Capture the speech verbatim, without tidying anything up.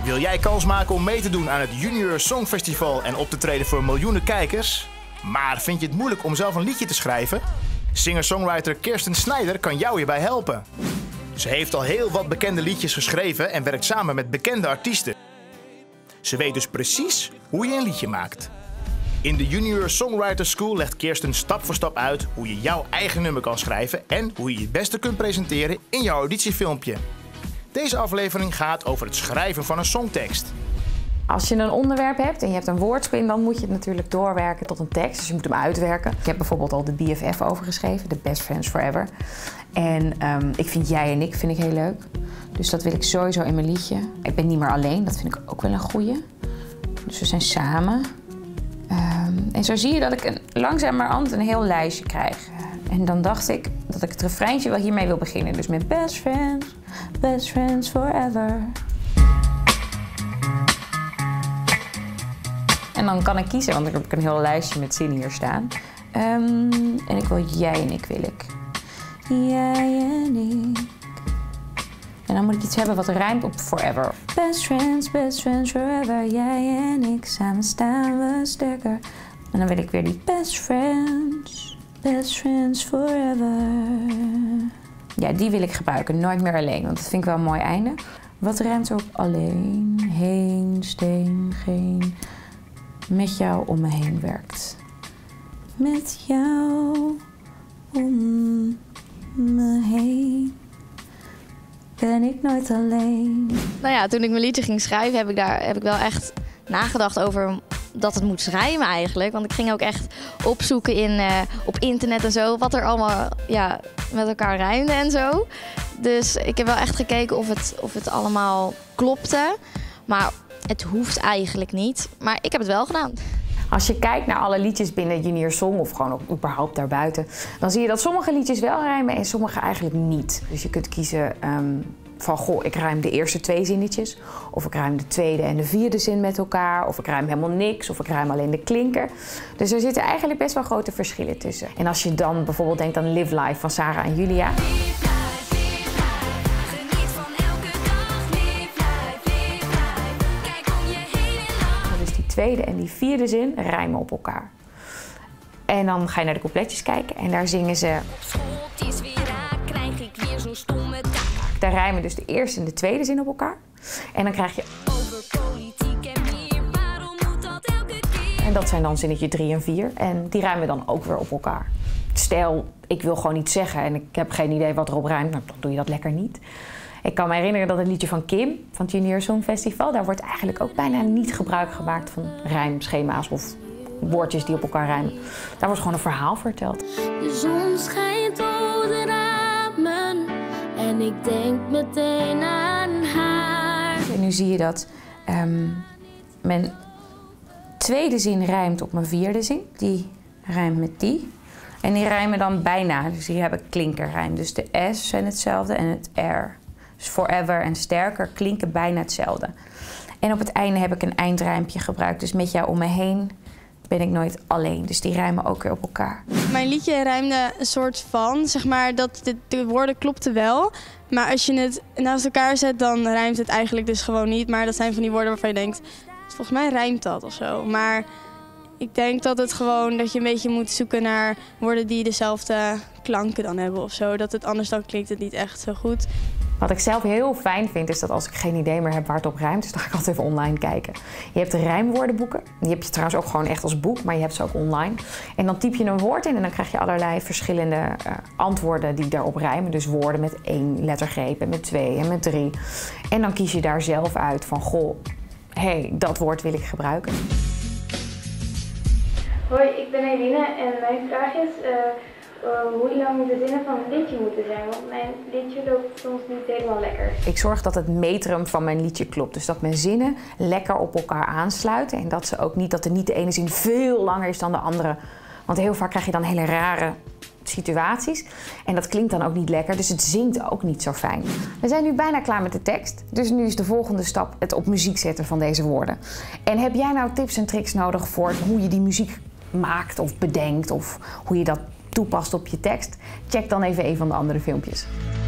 Wil jij kans maken om mee te doen aan het Junior Songfestival en op te treden voor miljoenen kijkers? Maar vind je het moeilijk om zelf een liedje te schrijven? Singer-songwriter Kirsten Snyder kan jou hierbij helpen. Ze heeft al heel wat bekende liedjes geschreven en werkt samen met bekende artiesten. Ze weet dus precies hoe je een liedje maakt. In de Junior Songwriter School legt Kirsten stap voor stap uit hoe je jouw eigen nummer kan schrijven en hoe je het beste kunt presenteren in jouw auditiefilmpje. Deze aflevering gaat over het schrijven van een songtekst. Als je een onderwerp hebt en je hebt een woordspin, dan moet je het natuurlijk doorwerken tot een tekst. Dus je moet hem uitwerken. Ik heb bijvoorbeeld al de B F F over geschreven, de Best Friends Forever. En um, ik vind Jij en Ik vind ik heel leuk. Dus dat wil ik sowieso in mijn liedje. Ik ben niet meer alleen, dat vind ik ook wel een goeie. Dus we zijn samen. Um, en zo zie je dat ik een, langzamerhand een heel lijstje krijg. En dan dacht ik dat ik het refreintje wel hiermee wil beginnen. Dus met Best Friends, Best Friends Forever. En dan kan ik kiezen, want ik heb een heel lijstje met zinnen hier staan. Um, en ik wil Jij en Ik wil ik. Jij en ik. En dan moet ik iets hebben wat rijmt op forever. Best friends, best friends forever. Jij en ik, samen staan we sterker. En dan wil ik weer die best friends, best friends forever. Ja, die wil ik gebruiken. Nooit meer alleen, want dat vind ik wel een mooi einde. Wat rijmt op alleen? Heen, steen, geen. Met jou om me heen werkt. Met jou om me heen ben ik nooit alleen. Nou ja, toen ik mijn liedje ging schrijven, heb ik daar heb ik wel echt nagedacht over dat het moet rijmen eigenlijk. Want ik ging ook echt opzoeken in, uh, op internet en zo, wat er allemaal ja, met elkaar rijmde en zo. Dus ik heb wel echt gekeken of het, of het allemaal klopte. Maar het hoeft eigenlijk niet. Maar ik heb het wel gedaan. Als je kijkt naar alle liedjes binnen Junior Song of gewoon ook überhaupt daarbuiten, dan zie je dat sommige liedjes wel rijmen en sommige eigenlijk niet. Dus je kunt kiezen um, van goh, ik rijm de eerste twee zinnetjes, of ik rijm de tweede en de vierde zin met elkaar, of ik rijm helemaal niks, of ik rijm alleen de klinker. Dus er zitten eigenlijk best wel grote verschillen tussen. En als je dan bijvoorbeeld denkt aan Live Life van Sarah en Julia. Tweede en die vierde zin rijmen op elkaar. En dan ga je naar de coupletjes kijken en daar zingen ze. Daar rijmen dus de eerste en de tweede zin op elkaar. En dan krijg je. En dat zijn dan zinnetje drie en vier. En die rijmen dan ook weer op elkaar. Stel, ik wil gewoon iets zeggen en ik heb geen idee wat erop rijmt, nou, dan doe je dat lekker niet. Ik kan me herinneren dat het liedje van Kim, van het Junior Songfestival, daar wordt eigenlijk ook bijna niet gebruik gemaakt van rijmschema's of woordjes die op elkaar rijmen. Daar wordt gewoon een verhaal verteld. De zon schijnt door de ramen en ik denk meteen aan haar. En nu zie je dat um, mijn tweede zin rijmt op mijn vierde zin. Die rijmt met die. En die rijmen dan bijna, dus hier heb ik klinkerrijm. Dus de S zijn hetzelfde en het R. Dus forever en sterker klinken bijna hetzelfde. En op het einde heb ik een eindrijmpje gebruikt. Dus met jou om me heen ben ik nooit alleen. Dus die rijmen ook weer op elkaar. Mijn liedje rijmde een soort van, zeg maar, dat de, de woorden klopten wel. Maar als je het naast elkaar zet, dan rijmt het eigenlijk dus gewoon niet. Maar dat zijn van die woorden waarvan je denkt, volgens mij rijmt dat of zo. Maar ik denk dat het gewoon, dat je een beetje moet zoeken naar woorden die dezelfde klanken dan hebben of zo. Dat het anders dan klinkt het niet echt zo goed. Wat ik zelf heel fijn vind, is dat als ik geen idee meer heb waar het op rijmt, dus dan ga ik altijd even online kijken. Je hebt de rijmwoordenboeken. Die heb je trouwens ook gewoon echt als boek, maar je hebt ze ook online. En dan typ je een woord in en dan krijg je allerlei verschillende uh, antwoorden die daarop rijmen. Dus woorden met één lettergreep en met twee en met drie. En dan kies je daar zelf uit van, goh, hé, hey, dat woord wil ik gebruiken. Hoi, ik ben Eline en mijn vraag is uh, uh, hoe lang de zinnen van een liedje moeten zijn, want mijn liedje loopt soms niet helemaal lekker. Ik zorg dat het metrum van mijn liedje klopt, dus dat mijn zinnen lekker op elkaar aansluiten en dat ze ook niet, dat er niet de ene zin veel langer is dan de andere. Want heel vaak krijg je dan hele rare situaties en dat klinkt dan ook niet lekker, dus het zingt ook niet zo fijn. We zijn nu bijna klaar met de tekst, dus nu is de volgende stap het op muziek zetten van deze woorden. En heb jij nou tips en tricks nodig voor hoe je die muziek maakt of bedenkt of hoe je dat toepast op je tekst? Check dan even een van de andere filmpjes.